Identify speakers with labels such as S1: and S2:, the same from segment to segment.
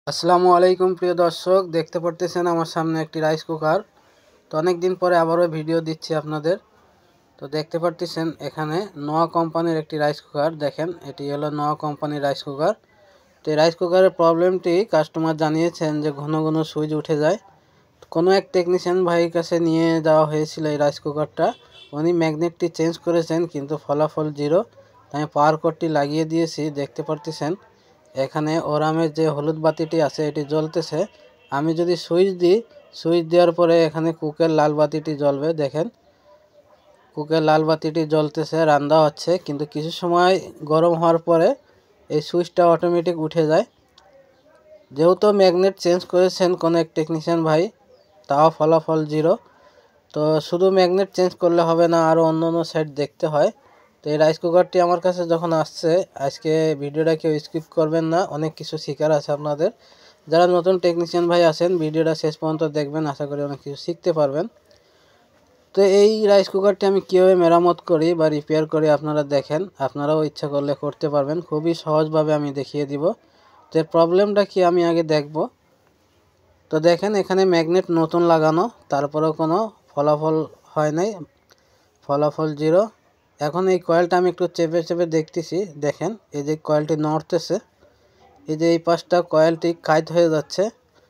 S1: আসসালামু আলাইকুম প্রিয় দর্শক, দেখতে পারতেছেন আমার সামনে একটি রাইস কুকার। তো অনেক দিন পরে আবারও ভিডিও দিচ্ছি আপনাদের। তো দেখতে পারতেছেন এখানে নোয়া কোম্পানির একটি রাইস কুকার। দেখেন, এটি হলো নোয়া কোম্পানির রাইস কুকার। তো এই রাইস কুকারের প্রবলেমটি কাস্টমার জানিয়েছেন যে ঘন ঘন সুইচ উঠে যায়। কোনো এক টেকনিশিয়ান ভাইয়ের কাছে নিয়ে যাওয়া হয়েছিল এই রাইস কুকারটা। উনি ম্যাগনেটটি চেঞ্জ করেছেন কিন্তু ফলাফল জিরো। আমি পাওয়ার কর্ডটি লাগিয়ে দিয়েছি, দেখতে পারতেছেন এখানে ওরামের যে হলুদ বাতিটি আছে এটি জ্বলতেছে। আমি যদি সুইচ দিই, সুইচ দেওয়ার পরে এখানে কুকের লাল বাতিটি জ্বলবে। দেখেন, কুকের লাল বাতিটি জ্বলতেছে, রান্না হচ্ছে, কিন্তু কিছু সময় গরম হওয়ার পরে এই সুইচটা অটোমেটিক উঠে যায়। যেহেতু ম্যাগনেট চেঞ্জ করেছেন কোনো এক টেকনিশিয়ান ভাই, তাও ফলাফল জিরো। তো শুধু ম্যাগনেট চেঞ্জ করলে হবে না, আরও অন্য অন্য সাইড দেখতে হয়। তো এই রাইস কুকারটি আমার কাছে যখন আসছে, আজকে ভিডিওটা কেউ স্কিপ করবেন না, অনেক কিছু শেখার আছে আপনাদের। যারা নতুন টেকনিশিয়ান ভাই আছেন, ভিডিওটা শেষ পর্যন্ত দেখবেন, আশা করি অনেক কিছু শিখতে পারবেন। তো এই রাইস কুকারটি আমি কীভাবে মেরামত করি বা রিপেয়ার করি আপনারা দেখেন, আপনারাও ইচ্ছা করলে করতে পারবেন। খুবই সহজভাবে আমি দেখিয়ে দিব। তো এর প্রবলেমটা কি আমি আগে দেখব। তো দেখেন, এখানে ম্যাগনেট নতুন লাগানো, তারপরেও কোনো ফলাফল হয় নাই, ফলাফল জিরো। এখন এই কয়েলটা আমি একটু চেপে চেপে দেখতেছি। দেখেন, এই যে কয়েলটি নড়তেছে, এই যে এই পাশটা কয়েলটি কাইট হয়ে যাচ্ছে,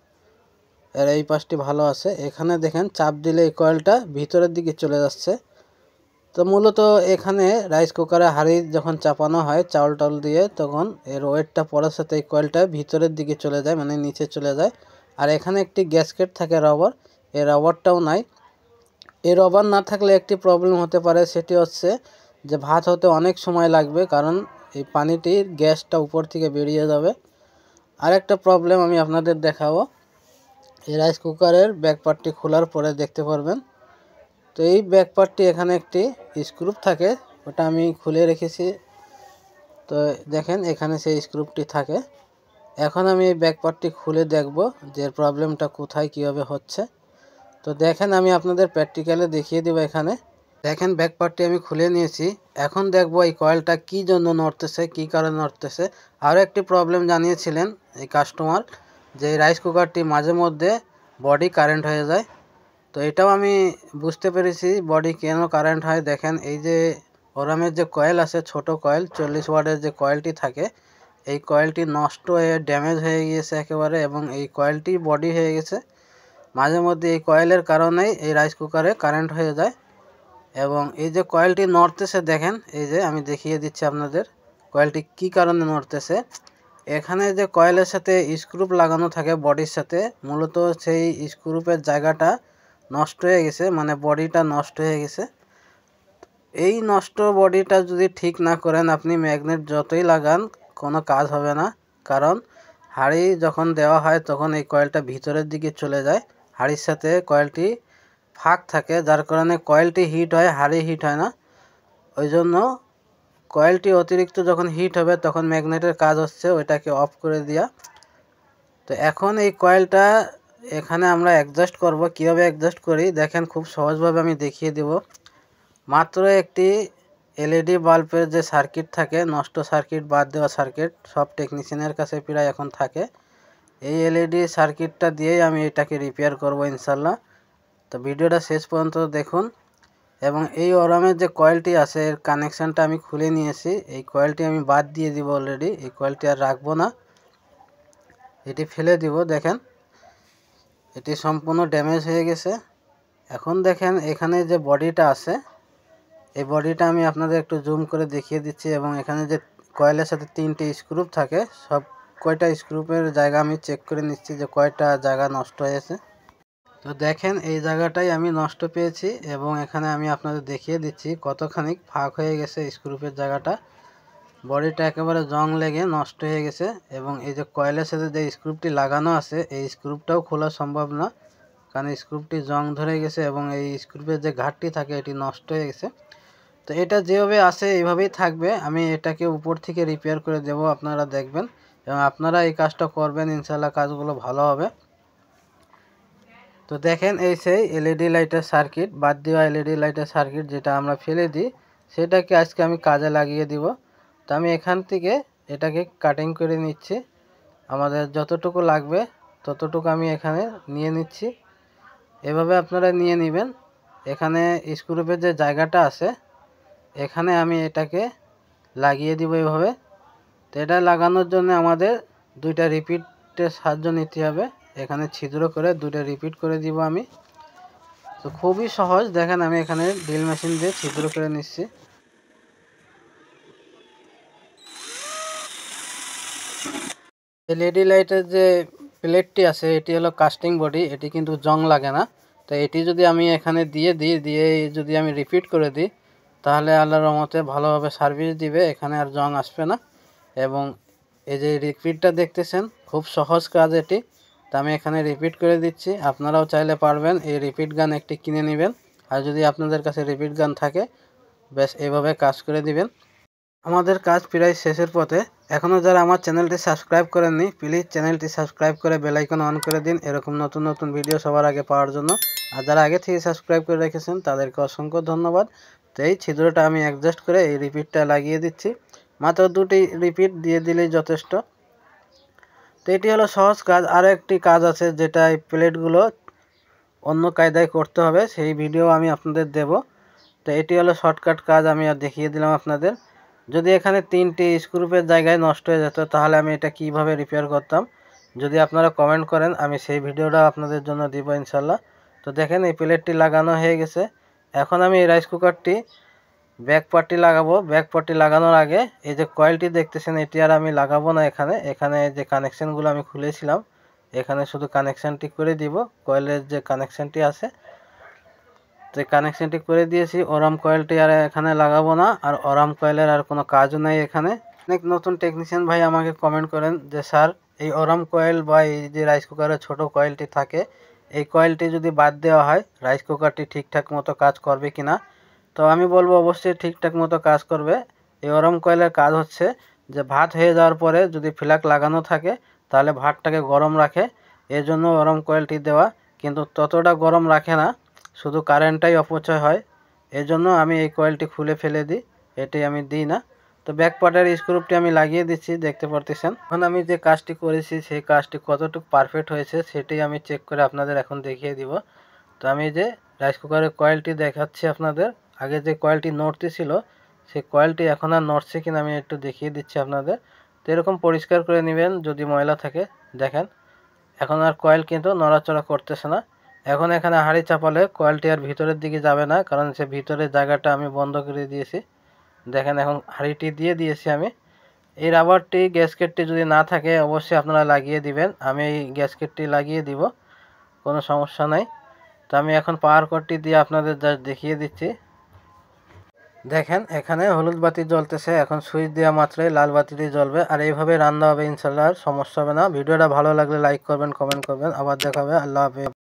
S1: আর এই পাশটি ভালো আছে। এখানে দেখেন, চাপ দিলে এই কয়েলটা ভিতরের দিকে চলে যাচ্ছে। তো মূলত এখানে রাইস কুকারে হাঁড়ি যখন চাপানো হয় চাউল টাউল দিয়ে, তখন এর ওয়েটটা পড়ার সাথে এই কয়েলটা ভিতরের দিকে চলে যায়, মানে নিচে চলে যায়। আর এখানে একটি গ্যাসকেট থাকে রবার, এই রবারটাও নাই। এই রবার না থাকলে একটি প্রবলেম হতে পারে, সেটি হচ্ছে যে ভাত হতে অনেক সময় লাগবে, কারণ এই পানিটির গ্যাসটা উপর থেকে বেরিয়ে যাবে। আরেকটা প্রবলেম আমি আপনাদের দেখাবো। এই রাইস কুকারের ব্যাক পার্টটি খোলার পরে দেখতে পারবেন। তো এই ব্যাক পার্টটি এখানে একটি স্ক্রুপ থাকে, ওটা আমি খুলে রেখেছি। তো দেখেন, এখানে সেই স্ক্রুপটি থাকে। এখন আমি এই ব্যাক পার্টটি খুলে দেখব যে প্রবলেমটা কোথায় কীভাবে হচ্ছে। তো দেখেন, আমি আপনাদের প্র্যাকটিক্যালে দেখিয়ে দেবো। এখানে দেখেন, ব্যাক পার্টটি আমি খুলে নিয়েছি। এখন দেখব এই কয়েলটা কী জন্য নড়তেছে, কী কারণে নড়তেছে। আরও একটি প্রবলেম জানিয়েছিলেন এই কাস্টমার, যে এই রাইস কুকারটি মাঝে মধ্যে বডি কারেন্ট হয়ে যায়। তো এটাও আমি বুঝতে পেরেছি বডি কেন কারেন্ট হয়। দেখেন, এই যে ওরামের যে কয়েল আছে, ছোট কয়েল 40 ওয়াটের যে কয়েলটি থাকে, এই কয়েলটি নষ্ট হয়ে ড্যামেজ হয়ে গিয়েছে একেবারে, এবং এই কয়েলটি বডি হয়ে গেছে। মাঝে মধ্যে এই কয়েলের কারণেই এই রাইস কুকারে কারেন্ট হয়ে যায়। এবং এই যে কয়েলটি নড়তেছে, দেখেন, এই যে আমি দেখিয়ে দিচ্ছি আপনাদের কয়েলটি কি কারণে নড়তেছে। এখানে যে কয়েলের সাথে স্ক্রুপ লাগানো থাকে বডির সাথে, মূলত সেই স্ক্রুপের জায়গাটা নষ্ট হয়ে গেছে, মানে বডিটা নষ্ট হয়ে গেছে। এই নষ্ট বডিটা যদি ঠিক না করেন, আপনি ম্যাগনেট যতই লাগান কোনো কাজ হবে না। কারণ হাঁড়ি যখন দেওয়া হয় তখন এই কয়েলটা ভিতরের দিকে চলে যায়, হাঁড়ির সাথে কয়েলটি ফাঁক থাকে, যার কারণে কয়েলটি হিট হয়, হাঁড়ি হিট হয় না। ওই জন্য কয়েলটি অতিরিক্ত যখন হিট হবে তখন ম্যাগনেটের কাজ হচ্ছে ওইটাকে অফ করে দেওয়া। তো এখন এই কয়েলটা এখানে আমরা অ্যাডজাস্ট করব। কীভাবে অ্যাডজাস্ট করি দেখেন, খুব সহজভাবে আমি দেখিয়ে দেব। মাত্র একটি এলইডি বাল্বের যে সার্কিট থাকে, নষ্ট সার্কিট, বাদ দেওয়া সার্কিট, সব টেকনিশিয়ানের কাছে প্রায় এখন থাকে। এই এলইডি সার্কিটটা দিয়েই আমি এটাকে রিপেয়ার করব ইনশাল্লাহ। তো ভিডিওটা শেষ পর্যন্ত দেখুন। এবং এই ওরামের যে কয়েলটি আছে এর কানেকশানটা আমি খুলে নিয়েছি, এই কয়েলটি আমি বাদ দিয়ে দিব অলরেডি, এই কয়েলটি আর রাখবো না, এটি ফেলে দিব। দেখেন, এটি সম্পূর্ণ ড্যামেজ হয়ে গেছে। এখন দেখেন, এখানে যে বডিটা আছে, এই বডিটা আমি আপনাদের একটু জুম করে দেখিয়ে দিচ্ছি। এবং এখানে যে কয়েলের সাথে 3টি স্ক্রুপ থাকে, সব কয়টা স্ক্রুপের জায়গা আমি চেক করে নিচ্ছি যে কয়টা জায়গা নষ্ট হয়েছে। তো দেখেন, এই জায়গাটাই আমি নষ্ট পেয়েছি, এবং এখানে আমি আপনাদের দেখিয়ে দিচ্ছি কতখানি ফাঁক হয়ে গেছে স্ক্রুপের জায়গাটা। বডিটা একেবারে জং লেগে নষ্ট হয়ে গেছে। এবং এই যে কয়েলের সাথে যে স্ক্রুপটি লাগানো আছে, এই স্ক্রুপটাও খোলা সম্ভব না, কারণ স্ক্রুপটি জং ধরে গেছে এবং এই স্ক্রুপের যে ঘাটটি থাকে এটি নষ্ট হয়ে গেছে। তো এটা যেভাবে আছে এইভাবেই থাকবে, আমি এটাকে উপর থেকে রিপেয়ার করে দেব, আপনারা দেখবেন এবং আপনারা এই কাজটা করবেন, ইনশাল্লাহ কাজগুলো ভালো হবে। তো দেখেন, এই সেই এলইডি লাইটের সার্কিট, বাদ দেওয়া এলইডি লাইটের সার্কিট যেটা আমরা ফেলে দিই, সেটাকে আজকে আমি কাজে লাগিয়ে দিব। তো আমি এখান থেকে এটাকে কাটিং করে নিচ্ছি। আমাদের যতটুকু লাগবে ততটুকু আমি এখানে নিয়ে নিচ্ছি। এভাবে আপনারা নিয়ে নেবেন। এখানে স্ক্রুপের যে জায়গাটা আছে এখানে আমি এটাকে লাগিয়ে দিব এভাবে। তো এটা লাগানোর জন্য আমাদের দুইটা রিপিটের সাহায্য নিতে হবে। এখানে ছিদ্র করে দুইটা রিপিট করে দিব আমি। তো খুবই সহজ, দেখেন আমি এখানে ড্রিল মেশিন দিয়ে ছিদ্র করে নিচ্ছি। এলইডি লাইটের যে প্লেটটি আছে এটি হলো কাস্টিং বডি, এটি কিন্তু জং লাগে না। তো এটি যদি আমি এখানে দিয়ে যদি আমি রিপিট করে দিই তাহলে আল্লাহর রহমতে ভালোভাবে সার্ভিস দিবে, এখানে আর জং আসবে না। এবং এই যে রিপিটটা দেখতেছেন খুব সহজ কাজ এটি। তো আমি এখানে রিপিট করে দিচ্ছি। আপনারাও চাইলে পারবেন এই রিপিট গান একটি কিনে নেবেন, আর যদি আপনাদের কাছে রিপিট গান থাকে বেশ এভাবে কাজ করে দিবেন। আমাদের কাজ প্রায় শেষের পথে। এখনও যারা আমার চ্যানেলটি সাবস্ক্রাইব করেননি প্লিজ চ্যানেলটি সাবস্ক্রাইব করে বেল আইকন অন করে দিন এরকম নতুন নতুন ভিডিও সবার আগে পাওয়ার জন্য। আর যারা আগে থেকে সাবস্ক্রাইব করে রেখেছেন তাদেরকে অসংখ্য ধন্যবাদ। তো এই ছিদ্রটা আমি অ্যাডজাস্ট করে এই রিপিটটা লাগিয়ে দিচ্ছি। মাত্র দুটি রিপিট দিয়ে দিলেই যথেষ্ট। তো এটি হলো সহজ কাজ। আরও একটি কাজ আছে যেটা এই প্লেটগুলো অন্য কায়দায় করতে হবে, সেই ভিডিও আমি আপনাদের দেব। তো এটি হলো শর্টকাট কাজ, আমি আর দেখিয়ে দিলাম আপনাদের। যদি এখানে 3টি স্ক্রুপের জায়গায় নষ্ট হয়ে যেত তাহলে আমি এটা কিভাবে রিপেয়ার করতাম যদি আপনারা কমেন্ট করেন আমি সেই ভিডিওটা আপনাদের জন্য দিব ইনশাল্লাহ। তো দেখেন এই প্লেটটি লাগানো হয়ে গেছে। এখন আমি এই রাইস কুকারটি ব্যাক পার্টটি লাগাবো। ব্যাক পার্টটি লাগানোর আগে এই যে কয়েলটি দেখতেছেন এটি আর আমি লাগাবো না। এখানে যে কানেকশানগুলো আমি খুলেছিলাম এখানে শুধু কানেকশানটি করে দিব। কয়েলের যে কানেকশানটি আছে তো কানেকশানটি করে দিয়েছি। ওরাম কয়েলটি আর এখানে লাগাবো না, আর ওরাম কয়েলের আর কোনো কাজও নাই এখানে। অনেক নতুন টেকনিশিয়ান ভাই আমাকে কমেন্ট করেন যে স্যার এই ওরাম কয়েল বা এই যে রাইস কুকারের ছোটো কয়েলটি থাকে এই কয়েলটি যদি বাদ দেওয়া হয় রাইস কুকারটি ঠিকঠাক মতো কাজ করবে কি না। তো আমি বলবো অবশ্যই ঠিকঠাক মতো কাজ করবে। এই ওরাম কয়েলের কাজ হচ্ছে যে ভাত হয়ে যাওয়ার পরে যদি ফ্ল্যাগ লাগানো থাকে তাহলে ভাতটাকে গরম রাখে, এর জন্য ওরাম কয়েলটি দেওয়া। কিন্তু ততটা গরম রাখে না, শুধু কারেন্টটাই অপচয় হয়। এই জন্য আমি এই কয়েলটি খুলে ফেলে দিই, এটি আমি দিই না। তো ব্যাক পার্টের স্ক্রুপটি আমি লাগিয়ে দিচ্ছি, দেখতে পারতেছেন। এখন আমি যে কাজটি করেছি সেই কাজটি কতটুকু পারফেক্ট হয়েছে সেটি আমি চেক করে আপনাদের এখন দেখিয়ে দিব। তো আমি যে রাইস কুকারের কয়েলটি দেখাচ্ছি আপনাদের, আগে যে কয়েলটি নড়তে ছিল সেই কয়েলটি এখন আর নড়ছে কিনা আমি একটু দেখিয়ে দিচ্ছি আপনাদের। তো এরকম পরিষ্কার করে নেবেন যদি ময়লা থাকে। দেখেন এখন আর কয়েল কিন্তু নড়াচড়া করতেছে না। এখন এখানে হাঁড়ি চাপালে কয়েলটি আর ভিতরের দিকে যাবে না, কারণ সে ভিতরের জায়গাটা আমি বন্ধ করে দিয়েছি। দেখেন এখন হাঁড়িটি দিয়ে দিয়েছি আমি। এই রাবারটি গ্যাসকেটটি যদি না থাকে অবশ্যই আপনারা লাগিয়ে দিবেন। আমি এই গ্যাসকেটটি লাগিয়ে দিব, কোনো সমস্যা নাই। তো আমি এখন পাওয়ার কর্ডটি দিয়ে আপনাদের জাস্ট দেখিয়ে দিচ্ছি। দেখেন এখানে হলুদ বাতি জ্বলতেছে, এখন সুইচ দেওয়া মাত্রই লাল বাতিটি জ্বলবে। আর এইভাবে রান্না হবে ইনশাল্লাহ, আর সমস্যা হবে না। ভিডিওটা ভালো লাগলে লাইক করবেন, কমেন্ট করবেন। আবার দেখা হবে। আল্লাহ হাফেজ।